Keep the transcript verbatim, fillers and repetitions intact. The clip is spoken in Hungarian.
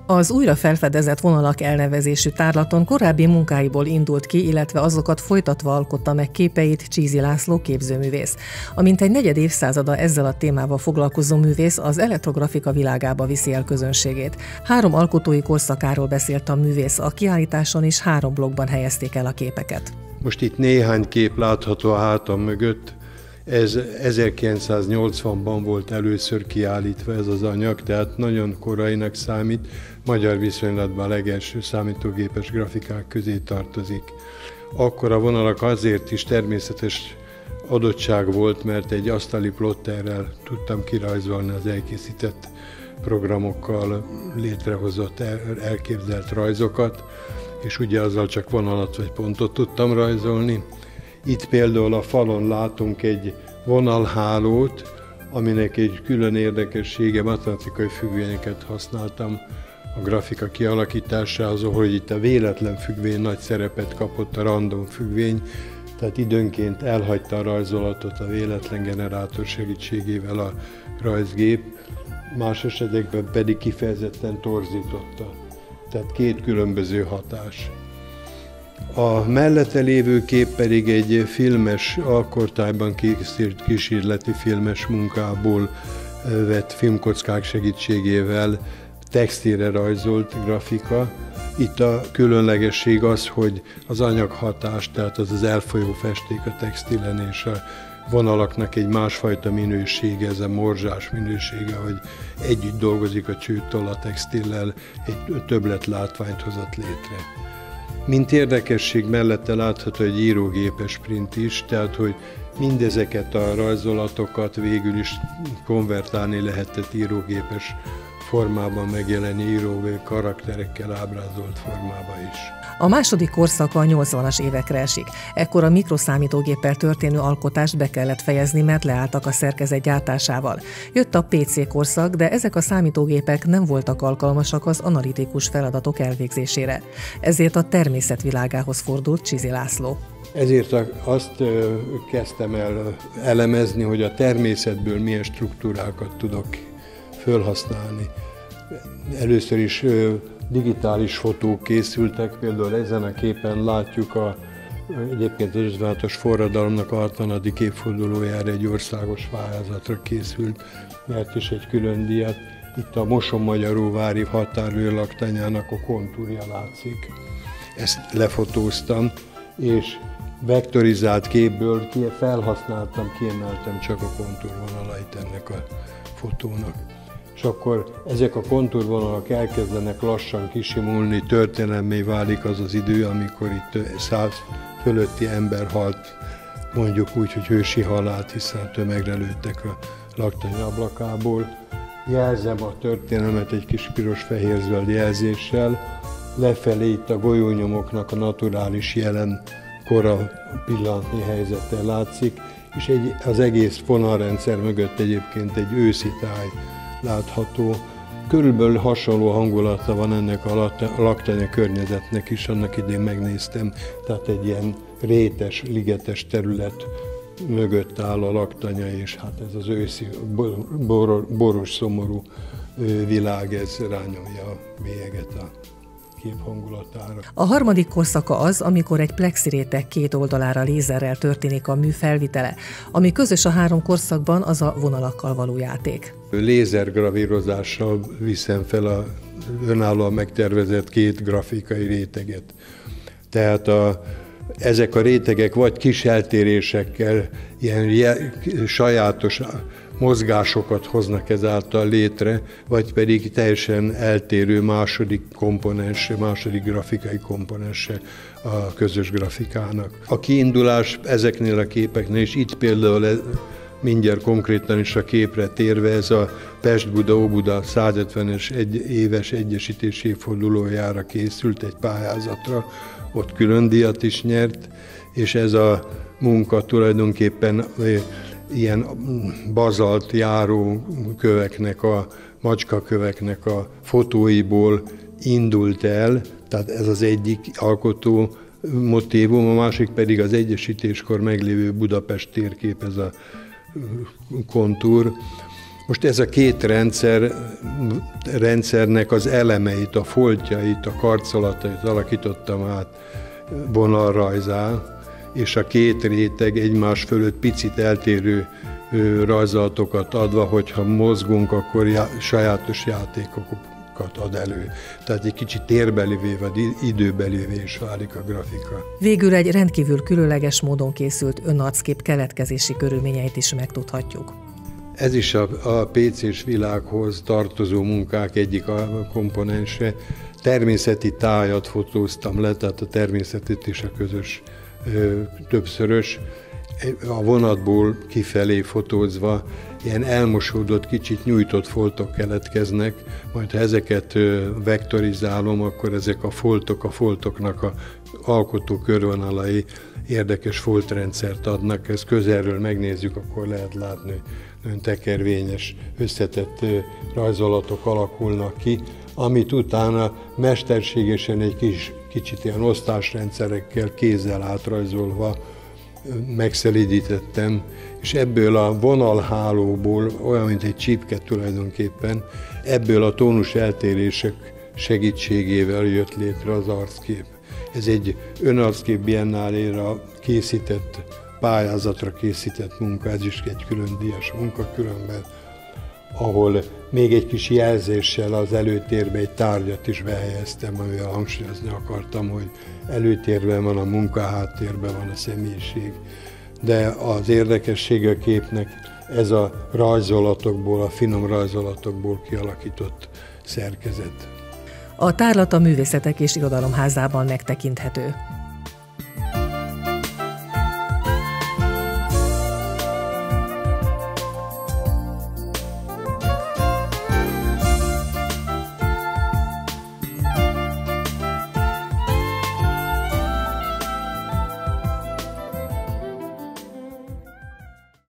Az újra felfedezett vonalak elnevezésű tárlaton korábbi munkáiból indult ki, illetve azokat folytatva alkotta meg képeit Csízi László képzőművész. A mintegy negyed évszázada ezzel a témával foglalkozó művész az elektrografika világába viszi el közönségét. Három alkotói korszakáról beszélt a művész, a kiállításon is három blokkban helyezték el a képeket. Most itt néhány kép látható a hátam mögött. Ez ezerkilencszáznyolcvanban volt először kiállítva ez az anyag, tehát nagyon korainak számít, magyar viszonylatban a legelső számítógépes grafikák közé tartozik. Akkor a vonalak azért is természetes adottság volt, mert egy asztali plotterrel tudtam kirajzolni az elkészített programokkal létrehozott, elképzelt rajzokat, és ugye azzal csak vonalat vagy pontot tudtam rajzolni. Itt például a falon látunk egy vonalhálót, aminek egy külön érdekessége, matematikai függvényeket használtam a grafika kialakításához, ahol itt a véletlen függvény nagy szerepet kapott, a random függvény, tehát időnként elhagyta a rajzolatot a véletlen generátor segítségével a rajzgép, más esetekben pedig kifejezetten torzította. Tehát két különböző hatás. A mellette lévő kép pedig egy filmes, akkortájban készült kísérleti filmes munkából vett filmkockák segítségével textilre rajzolt grafika. Itt a különlegesség az, hogy az anyaghatás, tehát az az elfolyó festék a textilen és a vonalaknak egy másfajta minősége, ez a morzsás minősége, hogy együtt dolgozik a csőtoll a textillel, egy többlet látványt hozott létre. Mint érdekesség mellette látható egy írógépes print is, tehát hogy mindezeket a rajzolatokat végül is konvertálni lehetett írógépes formában megjelenni, író karakterekkel ábrázolt formába is. A második korszaka a nyolcvanas évekre esik. Ekkor a mikroszámítógéppel történő alkotást be kellett fejezni, mert leálltak a szerkezet gyártásával. Jött a pé cé korszak, de ezek a számítógépek nem voltak alkalmasak az analitikus feladatok elvégzésére. Ezért a természet világához fordult Csízi László. Ezért azt kezdtem el elemezni, hogy a természetből milyen struktúrákat tudok felhasználni. Először is digitális fotók készültek, például ezen a képen látjuk a, egyébként az ötvenhatos forradalomnak a hatvanadik évfordulójára egy országos pályázatra készült, nyert is egy külön díjat. Itt a Moson-Magyaróvári határőr laktanyának a kontúrja látszik. Ezt lefotóztam, és vektorizált képből felhasználtam, kiemeltem csak a kontúrvonalait ennek a fotónak. És akkor ezek a kontúrvonalak elkezdenek lassan kisimulni, történelmé válik az az idő, amikor itt száz fölötti ember halt, mondjuk úgy, hogy hősi halált, hiszen tömegre lőttek a laktanya ablakából. Jelzem a történelmet egy kis piros-fehér-zöld jelzéssel, lefelé itt a golyónyomoknak a naturális jelen kora pillanatnyi helyzete látszik, és egy, az egész fonalrendszer mögött egyébként egy őszi táj látható. Körülbelül hasonló hangulata van ennek a laktanya környezetnek is, annak idén megnéztem, tehát egy ilyen rétes, ligetes terület mögött áll a laktanya, és hát ez az őszi, bor, boros, szomorú világ, ez rányomja a bélyeget a kép hangulatára. A harmadik korszaka az, amikor egy plexiréteg két oldalára lézerrel történik a mű felvitele. Ami közös a három korszakban, az a vonalakkal való játék. Lézergravírozással viszem fel a önállóan megtervezett két grafikai réteget. Tehát a, ezek a rétegek vagy kis eltérésekkel ilyen je, sajátos mozgásokat hoznak ezáltal létre, vagy pedig teljesen eltérő második komponense, második grafikai komponense a közös grafikának. A kiindulás ezeknél a képeknél is, itt például mindjárt konkrétan is a képre térve, ez a Pest-Buda-Óbuda százötvenes egy éves egyesítési évfordulójára készült egy pályázatra, ott külön díjat is nyert, és ez a munka tulajdonképpen ilyen bazalt járóköveknek, a macskaköveknek a fotóiból indult el, tehát ez az egyik alkotó motívum, a másik pedig az egyesítéskor meglévő Budapest térkép, ez a kontúr. Most ez a két rendszer, rendszernek az elemeit, a foltjait, a karcolatait alakítottam át vonalrajzá, és a két réteg egymás fölött picit eltérő rajzolatokat adva, hogyha mozgunk, akkor já, sajátos játékokat ad elő. Tehát egy kicsit térbelivé vagy időbelivé is válik a grafika. Végül egy rendkívül különleges módon készült önarckép keletkezési körülményeit is megtudhatjuk. Ez is a, a pé cés világhoz tartozó munkák egyik a komponense. Természeti tájat fotóztam le, tehát a természetet is a közös ö, többszörös. A vonatból kifelé fotózva ilyen elmosódott, kicsit nyújtott foltok keletkeznek, majd ha ezeket vektorizálom, akkor ezek a foltok, a foltoknak a alkotó körvonalai érdekes foltrendszert adnak. Ezt közelről megnézzük, akkor lehet látni, nagyon tekervényes, összetett rajzolatok alakulnak ki, amit utána mesterségesen egy kis, kicsit ilyen osztásrendszerekkel, kézzel átrajzolva megszelídítettem, és ebből a vonalhálóból, olyan, mint egy csípke tulajdonképpen, ebből a tónus eltérések segítségével jött létre az arckép. Ez egy önarckép biennáléra készített, pályázatra készített munka, ez is egy külön díjas munka különben, ahol még egy kis jelzéssel az előtérbe egy tárgyat is behelyeztem, amivel hangsúlyozni akartam, hogy előtérben van a munka, háttérben van a személyiség. De az érdekessége a képnek ez a rajzolatokból, a finom rajzolatokból kialakított szerkezet. A tárlat a Művészetek és Irodalomházában megtekinthető.